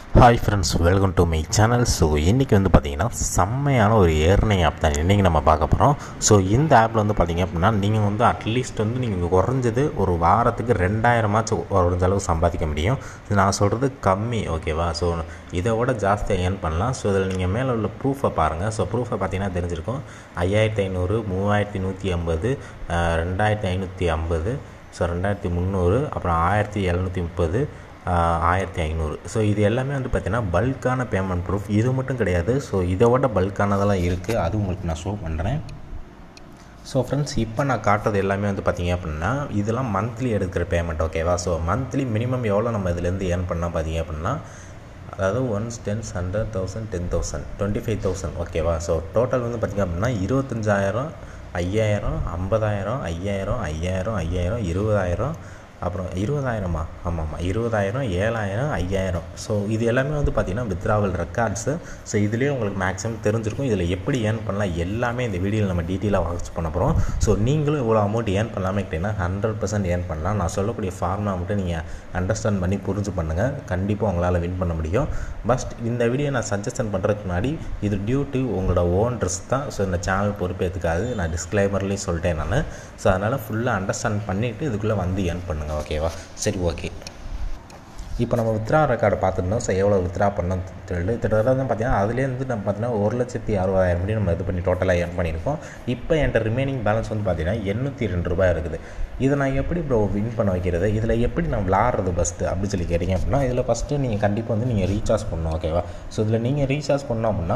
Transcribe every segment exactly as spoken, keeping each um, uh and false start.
Hi friends, welcome to my channel. So இன்றைக்கி வந்து பார்த்திங்கன்னா செம்மையான ஒரு ஏர்னிங் ஆப் தான் இன்றைக்கி நம்ம பார்க்க போகிறோம். ஸோ இந்த ஆப்பில் வந்து பார்த்திங்க அப்படின்னா நீங்கள் வந்து அட்லீஸ்ட் வந்து நீங்கள் குறைஞ்சது ஒரு வாரத்துக்கு ரெண்டாயிரமாச்சும் குறைஞ்ச அளவு சம்பாதிக்க முடியும். நான் சொல்கிறது கம்மி, ஓகேவா? ஸோ இதை விட ஜாஸ்தியாக ஏர்ன் பண்ணலாம். ஸோ இதில் நீங்கள் மேலே உள்ள ப்ரூஃபை பாருங்கள். ஸோ ப்ரூஃபை பார்த்தீங்கன்னா தெரிஞ்சிருக்கும். ஐயாயிரத்தி ஐநூறு, மூவாயிரத்தி நூற்றி ஐம்பது, ரெண்டாயிரத்தி ஐநூற்றி ஐம்பது, ஸோ ரெண்டாயிரத்தி முந்நூறு, அப்புறம் ஆயிரத்தி எழுநூற்றி முப்பது, ஆயிரத்தி ஐநூறு. ஸோ இது எல்லாமே வந்து பார்த்திங்கன்னா பல்கான பேமெண்ட் ப்ரூஃப். இது மட்டும் கிடையாது, ஸோ இதை விட பல்கானதெல்லாம் இருக்குது. அது உங்களுக்கு நான் ஷோ பண்ணுறேன். ஸோ ஃப்ரெண்ட்ஸ், இப்போ நான் காட்டுறது எல்லாமே வந்து பார்த்திங்க அப்படின்னா இதெல்லாம் மந்த்லி எடுக்கிற பேமெண்ட், ஓகேவா? ஸோ மந்த்லி மினிமம் எவ்வளோ நம்ம இதுலேருந்து ஏர்ன் பண்ணால் பார்த்திங்க அப்படின்னா, அதாவது ones tens hundred thousand ten thousand twenty five thousand ஓகேவா? ஸோ டோட்டல் வந்து பார்த்திங்க அப்படின்னா இருபத்தஞ்சாயிரம், ஐயாயிரம், ஐம்பதாயிரம், ஐயாயிரம், ஐயாயிரம், ஐயாயிரம், இருபதாயிரம், அப்புறம் இருபதாயிரமா ஆமாம் ஆமாம் இருபதாயிரம், ஏழாயிரம், ஐயாயிரம். ஸோ இது எல்லாமே வந்து பார்த்திங்கன்னா வித்ராவல் ரெக்கார்ட்ஸு. ஸோ இதுலேயே உங்களுக்கு மேக்ஸிமம் தெரிஞ்சிருக்கும். இதில் எப்படி ஏர்ன் பண்ணலாம் எல்லாமே இந்த வீடியோவில் நம்ம டீட்டெயிலாக வாட்ச் பண்ண போகிறோம். ஸோ நீங்களும் இவ்வளோ அமௌண்ட் ஏர்ன் பண்ணலாமே கேட்டிங்கன்னா ஹண்ட்ரட் பர்சன்ட் ஏர்ன் பண்ணலாம். நான் சொல்லக்கூடிய ஃபார்முலா மட்டும் நீங்கள் அண்டர்ஸ்டாண்ட் பண்ணி புரிஞ்சு பண்ணுங்கள். கண்டிப்பாக உங்களால் வின் பண்ண முடியும். பஸ்ட் இந்த வீடியோ நான் சஜஷன் பண்ணுறதுக்கு முன்னாடி இது டியூ டு உங்களோட ஓன் ட்ரெஸ் தான். ஸோ இந்த சேனல் பொறுப்பேற்றுக்காது, நான் டிஸ்க்ளைமர்லேயும் சொல்லிட்டேன் நான். ஸோ அதனால் ஃபுல்லாக அண்டர்ஸ்டாண்ட் பண்ணிவிட்டு இதுக்குள்ளே வந்து ஏர்ன் பண்ணுங்கள், ஓகேவா? சரி, ஓகே. இப்போ நம்ம வித்ரா ரெக்கார்டை பார்த்துருந்தோம். ஸோ எவ்வளோ வித்ரா பண்ணோம் தெரியல. கிட்டத்தட்ட தான் பார்த்தீங்கன்னா அதுலேருந்து நம்ம பார்த்தீங்கன்னா ஒரு லட்சத்தி அறுபதாயிரம் மணி நம்ம இது பண்ணி டோட்டலாக ஏர்ன் பண்ணியிருக்கோம். இப்போ என்கிட்ட ரிமைனிங் பேலன்ஸ் வந்து பார்த்தீங்கன்னா எண்ணூற்றி ரெண்டு ரூபாய் இருக்குது. இதை நான் எப்படி ப்ரோ வின் பண்ண வைக்கிறது, இதில் எப்படி நான் விளாட்றது ஃபஸ்ட்டு அப்படின்னு சொல்லி கேட்டிங்க அப்படின்னா, இதில் ஃபஸ்ட்டு நீங்கள் கண்டிப்பாக வந்து நீங்கள் ரீசார்ஜ் பண்ணணும், ஓகேவா? ஸோ இதில் நீங்கள் ரீசார்ஜ் பண்ணோம் அப்படின்னா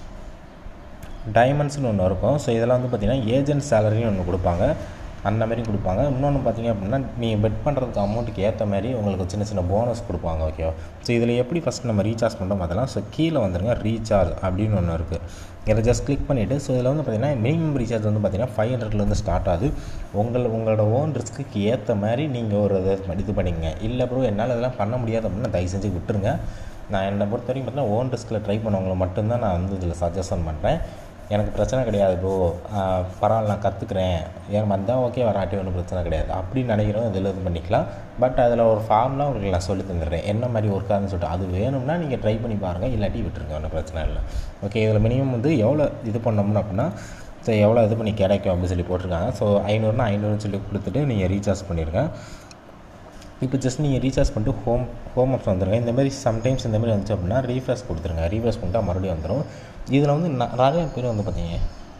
டைமண்ட்ஸ்னு ஒன்று இருக்கும். ஸோ இதெல்லாம் வந்து பார்த்திங்கன்னா ஏஜென்ட் சேலரின்னு ஒன்று கொடுப்பாங்க, அந்த மாதிரி கொடுப்பாங்க. இன்னொன்று பார்த்திங்க அப்படின்னா நீங்கள் பெட் பண்ணுறதுக்கு அமௌண்ட்டுக்கு ஏற்ற மாதிரி உங்களுக்கு சின்ன சின்ன போனஸ் கொடுப்பாங்க, ஓகேவா? ஸோ இதில் எப்படி ஃபஸ்ட் நம்ம ரீசார்ஜ் பண்ணுறோம் பார்த்தலாம். ஸோ கீழே வந்துடுங்க, ரீசார்ஜ் அப்படின்னு ஒன்று இருக்குது. இதை ஜஸ்ட் கிளிக் பண்ணிவிட்டு, ஸோ இதில் வந்து பார்த்திங்கன்னா மினிமம் ரீசார்ஜ் வந்து பார்த்திங்கன்னா ஃபைவ் ஹண்ட்ரட்லேருந்து ஸ்டார்ட் ஆகுது. உங்கள் உங்களோட ஓன் ரிஸ்க்கு ஏற்ற மாதிரி நீங்கள் ஒரு இதை இது பண்ணிங்க. இல்லை ப்ரோ என்னால் இதெல்லாம் பண்ண முடியாது அப்படின்னா தயவு செஞ்சு விட்டுருங்க. நான் என்னை பொறுத்த வரைக்கும் பார்த்தீங்கன்னா ஓன் ரிஸ்கில் ட்ரை பண்ணவங்களை மட்டும்தான் நான் வந்து இதில் சஜஷன் பண்ணுறேன். எனக்கு பிரச்சனை கிடையாது ப்ரோ, பரவாயில்ல நான் கற்றுக்குறேன், ஏன் வந்தால் ஓகே, வராட்டி ஒன்றும் பிரச்சனை கிடையாது அப்படின்னு நினைக்கிறோம். இதில் இது பண்ணிக்கலாம். பட் அதில் ஒரு ஃபார்ம்லாம் உங்களுக்கு நான் சொல்லி தந்துடுறேன், என்ன மாதிரி ஒர்க் ஆகுதுன்னு சொல்லிட்டு. அது வேணும்னா நீங்கள் ட்ரை பண்ணி பாருங்கள், இல்லாட்டி விட்டுருங்க, ஒன்றும் பிரச்சனை இல்லை, ஓகே. இதில் மினிமம் வந்து எவ்வளோ இது பண்ணோம்னா அப்படின்னா, ஸோ எவ்வளோ இது பண்ணி கிடைக்கும் அப்படின்னு சொல்லி போட்டிருக்காங்க. ஸோ ஐநூறுனா ஐநூறுன்னு சொல்லி கொடுத்துட்டு நீங்கள் ரீசார்ஜ் பண்ணிடுங்க. இப்போ ஜஸ்ட் நீங்கள் ரீசார்ஜ் பண்ணிட்டு ஹோம் ஹோம் ஆப்ஸ் வந்துடுங்க. இந்தமாதிரி சம்டைம்ஸ் இந்தமாதிரி வந்துச்சு அப்படின்னா ரீஃப்ரெஷ் கொடுத்துருங்க. ரீஃப்ரெஷ் பண்ணிட்டா மறுபடியும் வந்துடும். இதில் வந்து நிறையா பேர் வந்து பார்த்தீங்க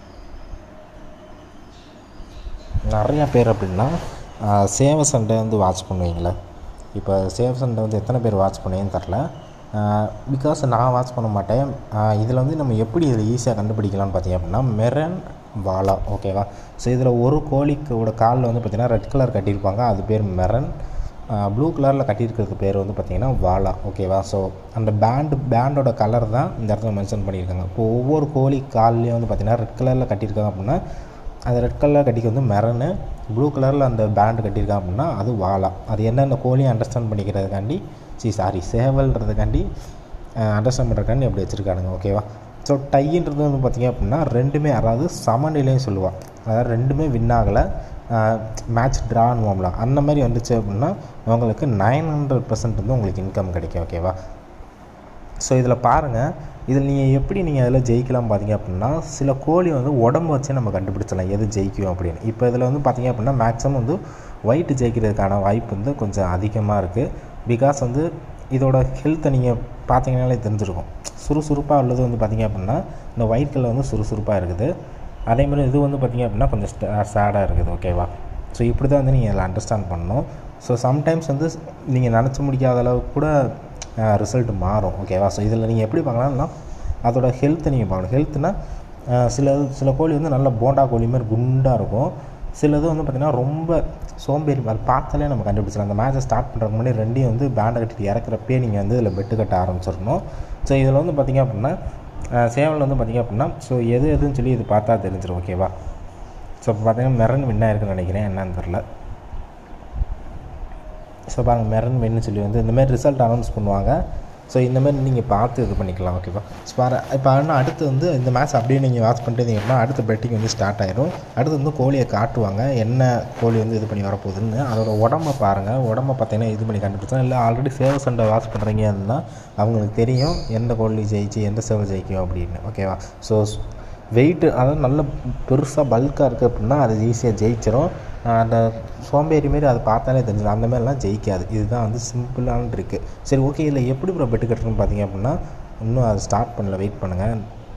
நிறையா பேர் அப்படின்னா சேவ சண்டை வந்து வாட்ச் பண்ணுவீங்களே. இப்போ சேவ சண்டை வந்து எத்தனை பேர் வாட்ச் பண்ணுவீங்கன்னு தெரில, பிகாஸ் நான் வாட்ச் பண்ண மாட்டேன். இதில் வந்து நம்ம எப்படி இதில் ஈஸியாக கண்டுபிடிக்கலாம்னு பார்த்தீங்க அப்படின்னா மெரன் வாலா, ஓகேவா? ஸோ இதில் ஒரு கோழிக்கோட காலில் வந்து பார்த்திங்கன்னா ரெட் கலர் கட்டியிருப்பாங்க, அது பேர் மெரன். ப்ளூ கலரில் கட்டியிருக்கிறது பேர் வந்து பார்த்திங்கன்னா வாலா, ஓகேவா? ஸோ அந்த பேண்டு பேண்டோட கலர் தான் இந்த இடத்துல மென்ஷன் பண்ணியிருக்காங்க. இப்போ ஒவ்வொரு கோழி கால்லேயும் வந்து பார்த்திங்கன்னா ரெட் கலரில் கட்டியிருக்காங்க அப்படின்னா அந்த ரெட் கலரில் கட்டிக்க வந்து மெரனு, ப்ளூ கலரில் அந்த பேண்டு கட்டியிருக்காங்க அப்படின்னா அது வாலா. அது என்னென்ன கோழியை அண்டர்ஸ்டாண்ட் பண்ணிக்கிறதுக்காண்டி சி சாரி சேவல்ன்றதுக்காண்டி அண்டர்ஸ்டாண்ட் பண்ணுறதுக்காண்டி அப்படி வச்சுருக்கானுங்க, ஓகேவா? ஸோ டைன்றது வந்து பார்த்திங்க அப்படின்னா ரெண்டுமே, அதாவது சமநிலையும் சொல்லுவாள், அதாவது ரெண்டுமே வின் ஆகலை, மேட்ச் ட்ரான்வோம்லாம் அந்த மாதிரி வந்துச்சு அப்படின்னா உங்களுக்கு நைன் ஹண்ட்ரட் பர்சன்ட் வந்து உங்களுக்கு இன்கம் கிடைக்கும், ஓகேவா? ஸோ இதில் பாருங்கள், இதில் நீங்கள் எப்படி நீங்கள் அதில் ஜெயிக்கலாம் பார்த்தீங்க அப்படின்னா சில கோழி வந்து உடம்பு வச்சே நம்ம கண்டுபிடிச்சலாம் எது ஜெயிக்கும் அப்படின்னு. இப்போ இதில் வந்து பார்த்திங்க அப்படின்னா மேக்ஸிமம் வந்து ஒயிட் ஜெயிக்கிறதுக்கான வாய்ப்பு வந்து கொஞ்சம் அதிகமாக இருக்குது. பிகாஸ் வந்து இதோட ஹெல்த்தை நீங்கள் பார்த்தீங்கன்னாலே தெரிஞ்சிருக்கும். சுறுசுறுப்பாக உள்ளது வந்து பார்த்திங்க அப்படின்னா இந்த ஒயிட் கலர் வந்து சுறுசுறுப்பாக இருக்குது. அதேமாதிரி இது வந்து பார்த்திங்க அப்படின்னா கொஞ்சம் சேடாக இருக்குது, ஓகேவா? ஸோ இப்படி தான் வந்து நீங்கள் அதில் அண்டர்ஸ்டாண்ட் பண்ணணும். ஸோ சம்டைம்ஸ் வந்து நீங்கள் நினச்சி முடிக்காத அளவுக்கு கூட ரிசல்ட் மாறும், ஓகேவா? ஸோ இதில் நீங்கள் எப்படி பார்க்கலாம்னா அதோட ஹெல்த்தை நீங்கள் பார்க்கணும். ஹெல்த்துனா சில சில கோழி வந்து நல்ல போண்டா கோழி மாதிரி குண்டாக இருக்கும், சிலது வந்து பார்த்திங்கன்னா ரொம்ப சோம்பேறி மாதிரி, பார்த்தாலே நம்ம கண்டுபிடிச்சலாம். அந்த மேட்சை ஸ்டார்ட் பண்ணுறதுக்கு முன்னாடி ரெண்டையும் வந்து பேண்டை கட்டிட்டு இறக்குறப்பே நீங்கள் வந்து இதில் பெட்டு கட்ட ஆரம்பிச்சிடணும். ஸோ இதில் வந்து பார்த்திங்க அப்படின்னா சேவல் வந்து பார்த்திங்க அப்படின்னா ஸோ எது எதுன்னு சொல்லி இது பார்த்தா தெரிஞ்சிடும், ஓகேவா? ஸோ இப்போ பார்த்திங்கன்னா மெரன் வின்னாக இருக்குன்னு நினைக்கிறேன், என்னன்னு தெரில. ஸோ பாருங்கள் மெரன் வின்னு சொல்லி வந்து இந்தமாதிரி ரிசல்ட் அனௌன்ஸ் பண்ணுவாங்க. ஸோ இந்த மாதிரி நீங்கள் பார்த்து இது பண்ணிக்கலாம். ஓகேவா? ஸ்பார இப்போ ஆனால் அடுத்து வந்து இந்த மேட்ச் அப்படியே நீங்கள் வாட்ச் பண்ணிட்டு இருந்தீங்கன்னா அடுத்த பெட்டிங் வந்து ஸ்டார்ட் ஆயிரும். அடுத்து வந்து கோழியை காட்டுவாங்க, என்ன கோழி வந்து இது பண்ணி வரப்போகுதுன்னு. அதோட உடம்ப பாருங்கள், உடம்ப பார்த்தீங்கன்னா இது பண்ணி கண்டுபிடிச்சா. இல்லை ஆல்ரெடி சேவல் சண்டை வாட்ச் பண்ணுறீங்க அப்படின்னா அவங்களுக்கு தெரியும் எந்த கோழி ஜெயிச்சு எந்த சேவல் ஜெயிக்கும் அப்படின்னு. ஓகேவா? ஸோ வெயிட்டு அதாவது நல்ல பெருசாக பல்காக இருக்குது அப்படின்னா அது ஈஸியாக ஜெயிச்சிடும். அந்த சோம்பேறி மாரி அதை பார்த்தாலே தெரிஞ்சிடும், அந்த மாதிரிலாம் ஜெயிக்காது. இதுதான் வந்து சிம்பிளான இருக்குது. சரி, ஓகே. இதில் எப்படி ப்ரோ பெட்டு கட்டுறதுன்னு பார்த்தீங்க அப்படின்னா இன்னும் அது ஸ்டார்ட் பண்ணல, வெயிட் பண்ணுங்கள்.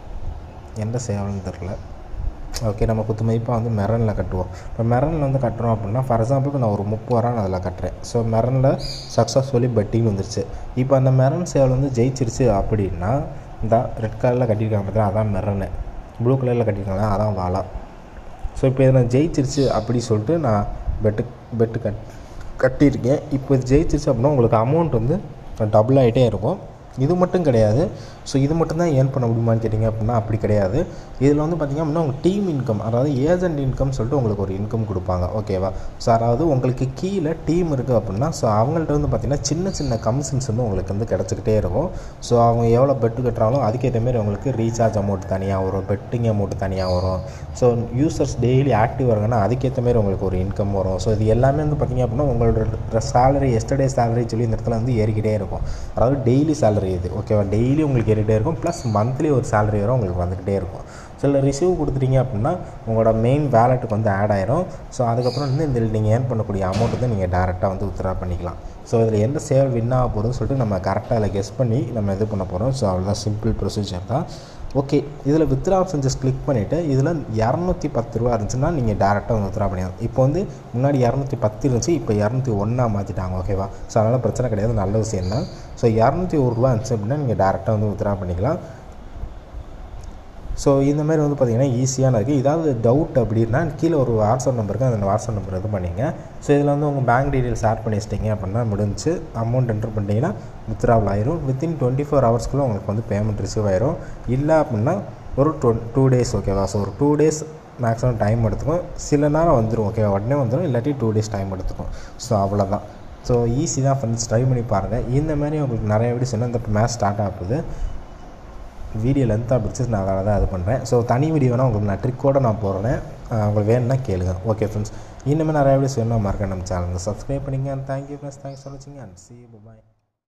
எந்த சேவல்னு தெரில. ஓகே, நம்ம குத்து மதிப்பாக வந்து மெரனில் கட்டுவோம். இப்போ மெரனில் வந்து கட்டுறோம் அப்படின்னா ஃபார் எக்ஸாம்பிளுக்கு நான் ஒரு முப்பது ரூபா நான் அதில் கட்டுறேன். ஸோ மெரனில் சக்ஸஸ்ஃபுல்லி பெட்டிங் வந்துருச்சு. இப்போ அந்த மெரன் சேவல் வந்து ஜெயிச்சிருச்சு அப்படின்னா இந்த ரெட் கலரில் கட்டியிருக்காங்க பார்த்தா அதான் மெரனு, ப்ளூ கலரில் கட்டியிருக்காங்க அதான் வாலா. ஸோ இப்போ இதை நான் ஜெயிச்சிருச்சு அப்படி சொல்லிட்டு நான் பெட்டு பெட்டு கட் கட்டியிருக்கேன். இப்போ இது ஜெயிச்சிருச்சு அப்படின்னா உங்களுக்கு அமௌண்ட் வந்து டபுள் ஆகிட்டே இருக்கும். இது மட்டும் கிடையாது. ஸோ இது மட்டும் தான் ஏர்ன் பண்ண முடியுமான்னு கேட்டிங்க அப்படின்னா அப்படி கிடையாது. இதில் வந்து பார்த்திங்க அப்படின்னா உங்கள் டீம் இன்கம், அதாவது ஏஜென்ட் இன்கம் சொல்லிட்டு உங்களுக்கு ஒரு இன்கம் கொடுப்பாங்க. ஓகேவா? ஸோ அதாவது உங்களுக்கு கீழே டீம் இருக்குது அப்படின்னா ஸோ அவங்கள்ட்ட வந்து பார்த்திங்கன்னா சின்ன சின்ன கமிஷன்ஸ் வந்து உங்களுக்கு வந்து கிடச்சிக்கிட்டே இருக்கும். ஸோ அவங்க எவ்வளோ பெட்டு கட்டுறாலும் அதுக்கேற்ற மாரி உங்களுக்கு ரீசார்ஜ் அமௌண்ட் தனியாக வரும், பெட்டிங் அமௌண்ட் தனியாக வரும். ஸோ யூசர்ஸ் டெய்லி ஆக்டிவ் வருங்கன்னா அதுக்கேற்ற மாரி உங்களுக்கு ஒரு இன்கம் வரும். ஸோ இது எல்லாமே வந்து பார்த்திங்க அப்படின்னா உங்களோட சேலரி எஸ்டர்டே சேலரி சொல்லி இந்த இடத்துல வந்து ஏறிக்கிட்டே இருக்கும். அதாவது டெய்லி சேலரி இது. ஓகேவா? டெய்லி உங்களுக்கு ஏறிட்டே இருக்கும். ப்ளஸ் மந்த்லி ஒரு சேலரி வரும் உங்களுக்கு வந்துக்கிட்டே இருக்கும். ஸோ இல்லை ரிசீவ் கொடுத்துட்டீங்க அப்படின்னா உங்களோட மெயின் வேலெட்டுக்கு வந்து ஆட் ஆயிரும். ஸோ அதுக்கப்புறம் வந்து இந்த நீங்கள் ஏர்ன் பண்ணக்கூடிய அமௌண்ட் வந்து நீங்கள் டேரெக்டாக வந்து வித்ட்ரா பண்ணிக்கலாம். ஸோ இதில் எந்த சேவல் வின் ஆக போகுதுன்னு சொல்லிட்டு நம்ம கரெக்டாக அதில் கெஸ் பண்ணி நம்ம இது பண்ண போகிறோம். ஸோ அவ்வளோதான், சிம்பிள் ப்ரொசீஜர் தான். ஓகே, இதில் வித்ட்ரா ஆப்ஷன் ஜஸ்ட் கிளிக் பண்ணிவிட்டு இதில் இரநூத்தி பத்து ரூபா இருந்துச்சுன்னா நீங்கள் டேரெக்டாக வந்து வித்ட்ரா பண்ணிடலாம். இப்போ வந்து முன்னாடி இரநூத்தி பத்து இருந்துச்சு, இப்போ இரநூத்தி ஒன்றா மாற்றிட்டாங்க. ஓகேவா? ஸோ அதனால் பிரச்சனை கிடையாது, நல்ல விஷயம் தான். ஸோ இரநூத்தி ஒரு ரூபா இருந்துச்சு அப்படின்னா நீங்கள் டேரெக்டாக வந்து வித்ட்ரா பண்ணிக்கலாம். ஸோ இந்த மாதிரி வந்து பார்த்திங்கன்னா ஈஸியான இருக்குது. ஏதாவது டவுட் அப்படின்னா கீழே ஒரு வாட்ஸ்அப் நம்பருக்கு அந்த வாட்ஸ்அப் நம்பர் இது பண்ணிங்க. ஸோ இதில் வந்து உங்கள் பேங்க் டீட்டெயில்ஸ் ஆட் பண்ணி வச்சிட்டிங்க அப்படின்னா முடிஞ்சு அமௌண்ட் என்டர் பண்ணிட்டீங்கன்னா வித்ட்ராவல் ஆயிரும். வித்தின் டுவெண்ட்டி ஃபோர் ஹவர்ஸ்க்குள்ளே உங்களுக்கு வந்து பேமெண்ட் ரிசீவ் ஆயிரும். இல்லை அப்படின்னா ஒரு டொ டூ டேஸ் ஓகேவா? ஸோ ஒரு டூ டேஸ் மேக்ஸிமம் டைம் எடுத்துக்கும். சில நேரம் வந்துடும். ஓகேவா? உடனே வந்துடும், இல்லாட்டி டூ டேஸ் டைம் எடுத்துக்கும். ஸோ அவ்வளோதான். ஸோ ஈஸி தான் ஃப்ரெண்ட்ஸ், ட்ரை பண்ணி பாருங்கள். இந்த மாதிரி உங்களுக்கு நிறைய வீடியோஸ் என்ன இந்த மேட்ச் ஸ்டார்ட் ஆகுது வீடியோ லென்த்தாக பிடிச்சி நான் அதனால தான் இது பண்ணுறேன். ஸோ தனி வீடியோனா உங்களுக்கு நான் ட்ரிக்கோடு நான் போடுறேன், உங்களுக்கு வேணும்னா கேளுங்க. ஓகே ஃப்ரெண்ட்ஸ், இன்னுமே நிறைய வீடியோஸ் வேணும் மறக்க நம்ம சேனலுங்க சப்ஸ்கிரைப் பண்ணிங்க. And thank you friends, thanks for வாட்சிங் அண்ட் see you, bye.